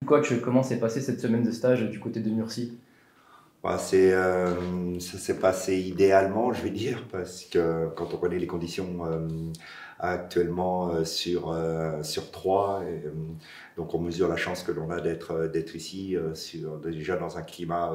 Coach, comment s'est passée cette semaine de stage du côté de Murcie? Bah, ça s'est passé idéalement, je vais dire, parce que quand on connaît les conditions actuellement sur Troyes, donc on mesure la chance que l'on a d'être ici, déjà dans un climat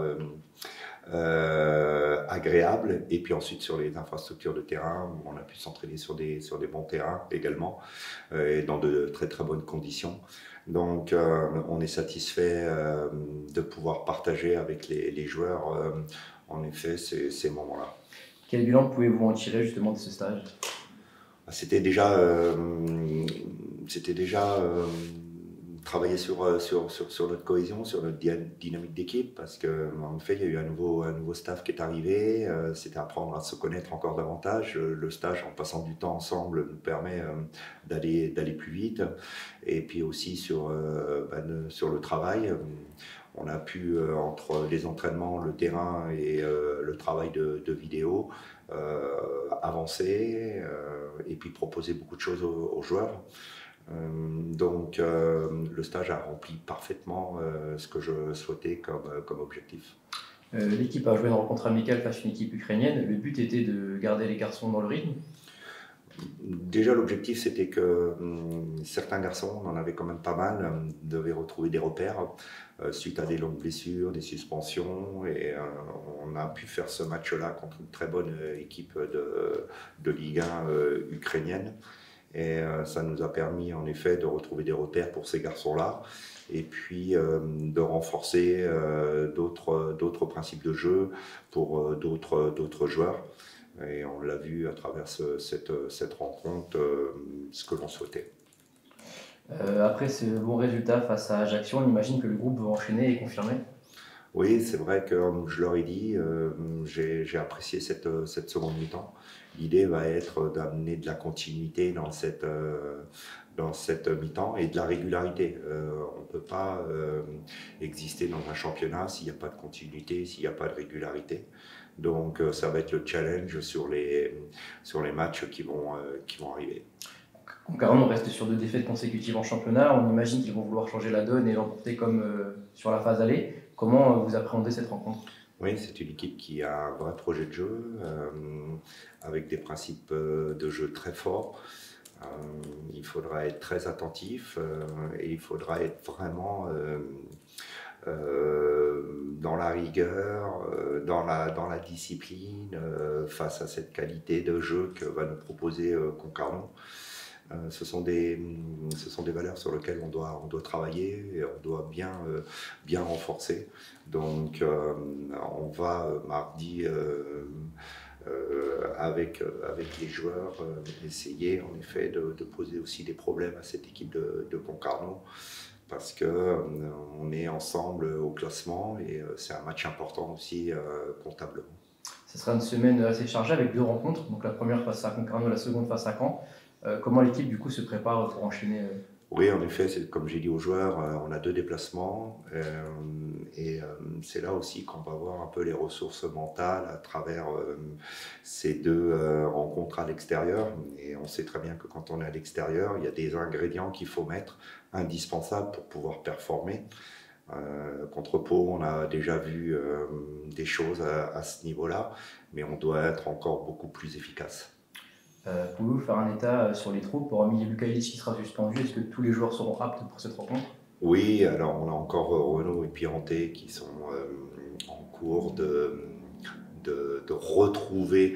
agréable, et puis ensuite sur les infrastructures de terrain, où on a pu s'entraîner sur des bons terrains également, et dans de très très bonnes conditions. Donc on est satisfait de pouvoir partager avec les joueurs en effet ces moments-là. Quel bilan pouvez-vous en tirer justement de ce stage? C'était déjà, travailler sur notre cohésion, sur notre dynamique d'équipe, parce qu'en effet, il y a eu un nouveau staff qui est arrivé. C'était apprendre à se connaître encore davantage. Le stage, en passant du temps ensemble, nous permet d'aller plus vite. Et puis aussi sur le travail. On a pu, entre les entraînements, le terrain et le travail de vidéo, avancer et puis proposer beaucoup de choses aux joueurs. Donc le stage a rempli parfaitement ce que je souhaitais comme objectif. L'équipe a joué une rencontre amicale face à une équipe ukrainienne. Le but était de garder les garçons dans le rythme. Déjà, l'objectif, c'était que certains garçons, on en avait quand même pas mal, devaient retrouver des repères suite à des longues blessures, des suspensions. Et on a pu faire ce match-là contre une très bonne équipe de Ligue 1 ukrainienne. Et ça nous a permis, en effet, de retrouver des repères pour ces garçons-là. Et puis de renforcer d'autres principes de jeu pour d'autres joueurs. Et on l'a vu à travers cette rencontre, ce que l'on souhaitait. Après ce bon résultat face à Ajaccio, on imagine que le groupe veut enchaîner et confirmer. Oui, c'est vrai que comme je leur ai dit, j'ai apprécié cette seconde mi-temps. L'idée va être d'amener de la continuité dans cette mi-temps et de la régularité. On ne peut pas exister dans un championnat s'il n'y a pas de continuité, s'il n'y a pas de régularité. Donc ça va être le challenge sur les matchs qui vont arriver. Concarneau reste sur 2 défaites consécutives en championnat. On imagine qu'ils vont vouloir changer la donne et l'emporter comme sur la phase aller. Comment vous appréhendez cette rencontre? Oui, c'est une équipe qui a un vrai projet de jeu, avec des principes de jeu très forts. Il faudra être très attentif et il faudra être vraiment dans la rigueur, dans la discipline, face à cette qualité de jeu que va nous proposer Concarneau. Ce sont des valeurs sur lesquelles on doit travailler et on doit bien renforcer. Donc on va mardi avec les joueurs essayer en effet de poser aussi des problèmes à cette équipe de Concarneau, parce qu'on est ensemble au classement et c'est un match important aussi comptablement. Ce sera une semaine assez chargée avec 2 rencontres. Donc la première face à Concarneau, la seconde face à Caen. Comment l'équipe du coup se prépare pour enchaîner? Oui, en effet, comme j'ai dit aux joueurs, on a 2 déplacements et c'est là aussi qu'on va voir un peu les ressources mentales à travers ces 2 rencontres à l'extérieur. Et on sait très bien que quand on est à l'extérieur, il y a des ingrédients qu'il faut mettre, indispensables pour pouvoir performer. Contre Pau, on a déjà vu des choses à ce niveau-là, mais on doit être encore beaucoup plus efficace. Pouvez-vous faire un état sur les troupes? Hormis Lukaïc qui sera suspendu, est-ce que tous les joueurs seront aptes pour cette rencontre? Oui, alors on a encore Renaud et Piranté qui sont en cours de retrouver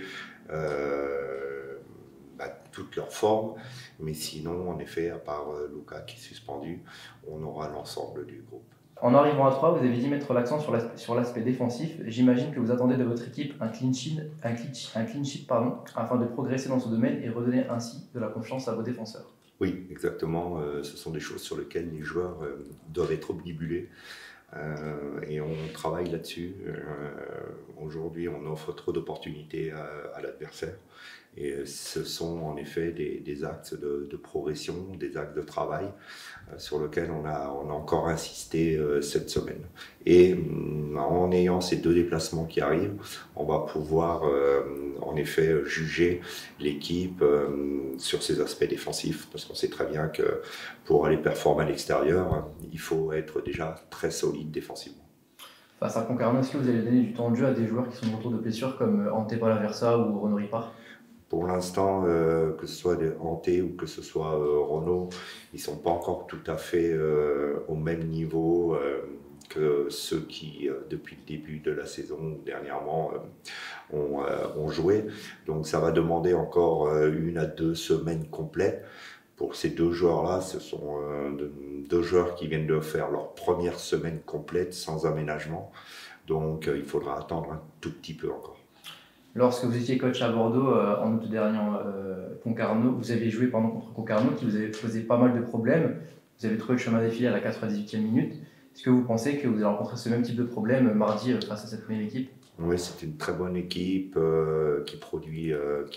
toute leur forme. Mais sinon, en effet, à part Luka qui est suspendu, on aura l'ensemble du groupe. En arrivant à 3, vous avez dit mettre l'accent sur l'aspect défensif. J'imagine que vous attendez de votre équipe un clean sheet, afin de progresser dans ce domaine et redonner ainsi de la confiance à vos défenseurs. Oui, exactement. Ce sont des choses sur lesquelles les joueurs doivent être omnibulés. Et on travaille là-dessus. Aujourd'hui, on offre trop d'opportunités à l'adversaire. Et ce sont en effet des axes de progression, des axes de travail sur lesquels on a encore insisté cette semaine. Et en ayant ces 2 déplacements qui arrivent, on va pouvoir en effet juger l'équipe sur ses aspects défensifs, parce qu'on sait très bien que pour aller performer à l'extérieur, il faut être déjà très solide défensivement. Face à Concarneau, est-ce que vous allez donner du temps de jeu à des joueurs qui sont de retour de blessure comme Ante Palaversa ou Renaud Ripard? Pour l'instant, que ce soit Hanté ou que ce soit Renault, ils ne sont pas encore tout à fait au même niveau que ceux qui, depuis le début de la saison ou dernièrement, ont joué. Donc ça va demander encore 1 à 2 semaines complètes. Pour ces 2 joueurs-là, ce sont 2 joueurs qui viennent de faire leur première semaine complète sans aménagement. Donc il faudra attendre un tout petit peu encore. Lorsque vous étiez coach à Bordeaux en août dernier, Concarneau, vous avez joué contre Concarneau qui vous avait posé pas mal de problèmes. Vous avez trouvé le chemin défilé à la 98e minute. Est-ce que vous pensez que vous allez rencontrer ce même type de problème mardi face à cette même équipe? Oui, c'est une très bonne équipe qui produit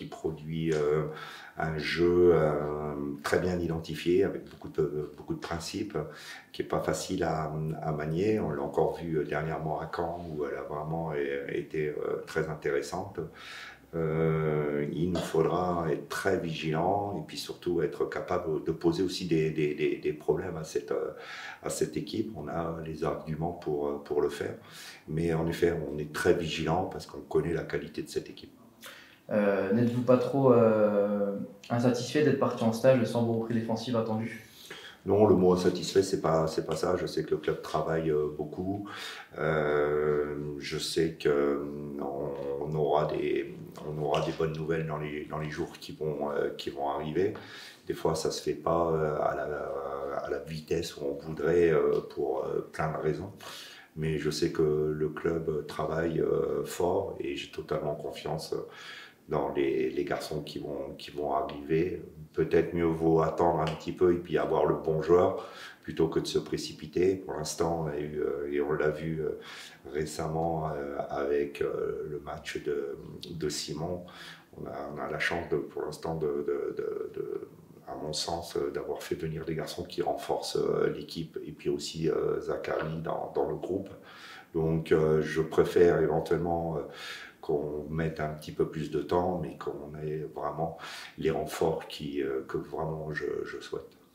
un jeu très bien identifié avec beaucoup de principes, qui n'est pas facile à manier. On l'a encore vu dernièrement à Caen où elle a vraiment été très intéressante. Il nous faudra être très vigilants et puis surtout être capable de poser aussi des problèmes à cette équipe. On a les arguments pour le faire, mais en effet, on est très vigilant parce qu'on connaît la qualité de cette équipe. N'êtes-vous pas trop insatisfait d'être parti en stage sans vos repris défensifs attendus? Non, le mot insatisfait, c'est pas ça. Je sais que le club travaille beaucoup. Je sais que on aura des bonnes nouvelles dans les jours qui vont arriver. Des fois, ça se fait pas à la vitesse où on voudrait pour plein de raisons. Mais je sais que le club travaille fort et j'ai totalement confiance dans les garçons qui vont arriver. Peut-être mieux vaut attendre un petit peu et puis avoir le bon joueur plutôt que de se précipiter. Pour l'instant, on a eu, et on l'a vu récemment avec le match de Simon, on a la chance pour l'instant à mon sens, d'avoir fait venir des garçons qui renforcent l'équipe et puis aussi Zachary dans le groupe. Donc je préfère éventuellement qu'on mette un petit peu plus de temps, mais qu'on ait vraiment les renforts que vraiment je souhaite.